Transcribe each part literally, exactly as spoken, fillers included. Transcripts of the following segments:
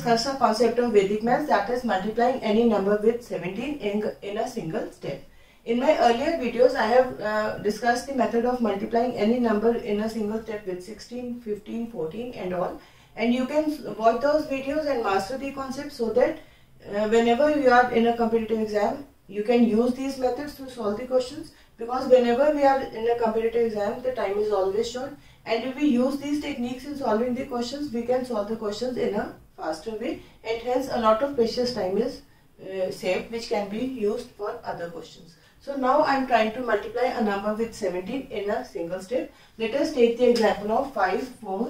discuss a concept of Vedic maths, that is multiplying any number with seventeen in, in a single step. In my earlier videos, I have uh, discussed the method of multiplying any number in a single step with sixteen, fifteen, fourteen and all. And you can watch those videos and master the concept so that uh, whenever you are in a competitive exam, you can use these methods to solve the questions. Because whenever we are in a competitive exam, the time is always short. And if we use these techniques in solving the questions, we can solve the questions in a faster way, and hence a lot of precious time is uh, saved, which can be used for other questions. So now I am trying to multiply a number with seventeen in a single step. Let us take the example of five, four,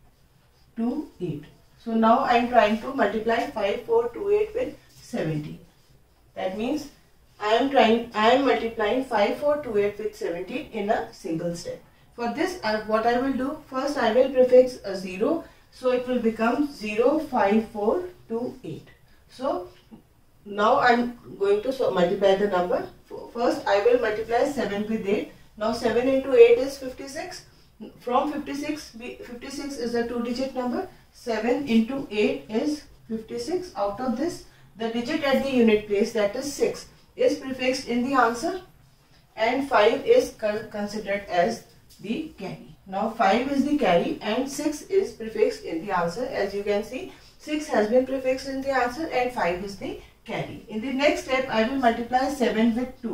two, eight. So now I am trying to multiply five, four, two, eight with seventeen. That means I am trying, I am multiplying five, four, two, eight with seventeen in a single step. For this, uh, what I will do, first I will prefix a zero, so it will become zero, five, four, two, eight. So now I am going to so multiply the number. First I will multiply seven with eight. Now seven into eight is fifty-six. From fifty-six, fifty-six is a two digit number. seven into eight is fifty-six. Out of this, the digit at the unit place, that is six, is prefixed in the answer, and five is considered as the carry. Now five is the carry and six is prefixed in the answer. As you can see, six has been prefixed in the answer and five is the carry. In the next step, I will multiply seven with two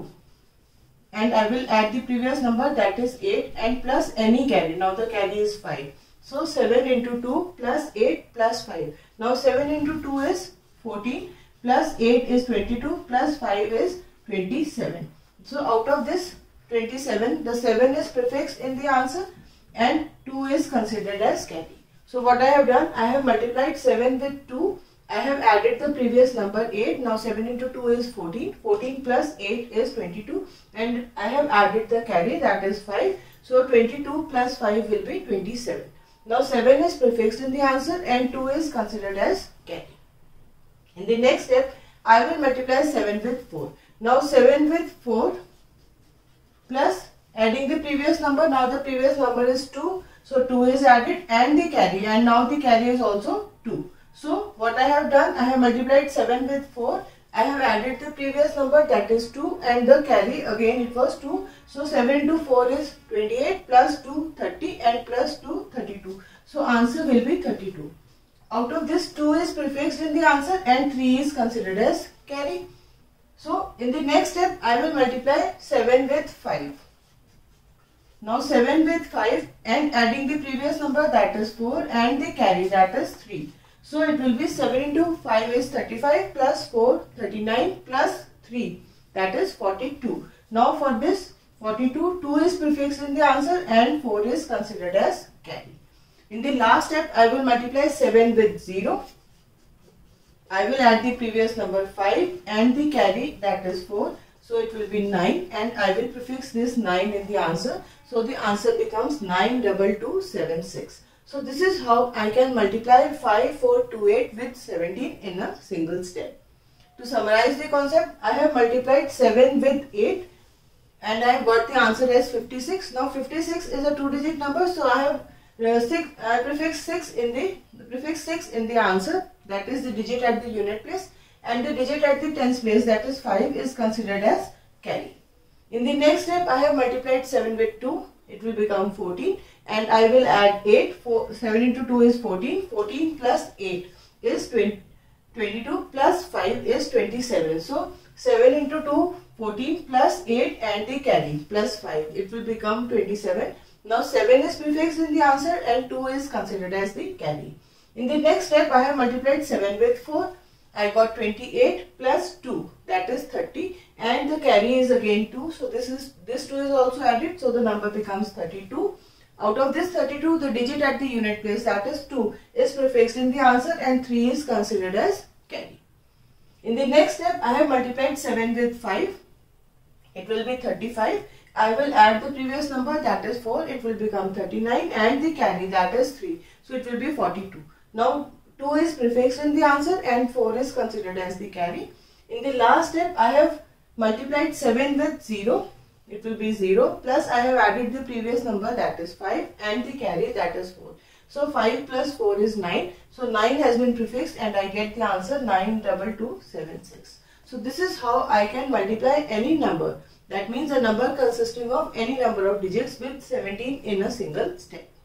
and I will add the previous number, that is eight, and plus any carry. Now the carry is five. So seven into two plus eight plus five. Now seven into two is fourteen, plus eight is twenty-two, plus five is twenty-seven. So out of this twenty-seven, the seven is prefixed in the answer and two is considered as carry. So what I have done, I have multiplied seven with two. I have added the previous number eight. Now seven into two is fourteen. fourteen plus eight is twenty-two, and I have added the carry, that is five. So twenty-two plus five will be twenty-seven. Now seven is prefixed in the answer and two is considered as carry. In the next step, I will multiply seven with four. Now seven with four plus adding the previous number. Now the previous number is two. So two is added and the carry, and now the carry is also two. So what I have done, I have multiplied seven with four. I have added the previous number, that is two, and the carry again it was two. So seven into four is twenty-eight, plus two, thirty, and plus two, thirty-two. So answer will be thirty-two. Out of this, two is prefixed in the answer and three is considered as carry. So in the next step, I will multiply seven with five. Now seven with five and adding the previous number, that is four, and the carry, that is three. So it will be seven into five is thirty-five, plus four, thirty-nine, plus three, that is forty-two. Now for this forty-two, two is prefixed in the answer and four is considered as carry. In the last step, I will multiply seven with zero. I will add the previous number five and the carry, that is four. So it will be nine, and I will prefix this nine in the answer. So the answer becomes nine two two two seven six. So this is how I can multiply five, four, two, eight with seventeen in a single step. To summarize the concept, I have multiplied seven with eight and I have got the answer as fifty-six. Now fifty-six is a two digit number, so I have uh, six, I prefix six in the, the prefix six in the answer, that is the digit at the unit place, and the digit at the tens place, that is five, is considered as carry. In the next step, I have multiplied seven with two, it will become fourteen, and I will add eight. four, seven into two is fourteen, fourteen plus eight is twenty, twenty-two, plus five is twenty-seven. So seven into two, fourteen, plus eight and the carry, plus five, it will become twenty-seven. Now seven is prefixed in the answer and two is considered as the carry. In the next step, I have multiplied seven with four. I got twenty-eight plus two, that is thirty, and the carry is again two. So this is this two is also added, so the number becomes thirty-two. Out of this thirty-two, the digit at the unit place, that is two, is prefixed in the answer and three is considered as carry. In the next step, I have multiplied seven with five. It will be thirty-five. I will add the previous number, that is four. It will become thirty-nine, and the carry, that is three. So it will be forty-two. Now two is prefixed in the answer and four is considered as the carry. In the last step, I have multiplied seven with zero. It will be zero, plus I have added the previous number, that is five, and the carry, that is four. So five plus four is nine. So nine has been prefixed and I get the answer nine two two seven six. So this is how I can multiply any number. That means a number consisting of any number of digits with seventeen in a single step.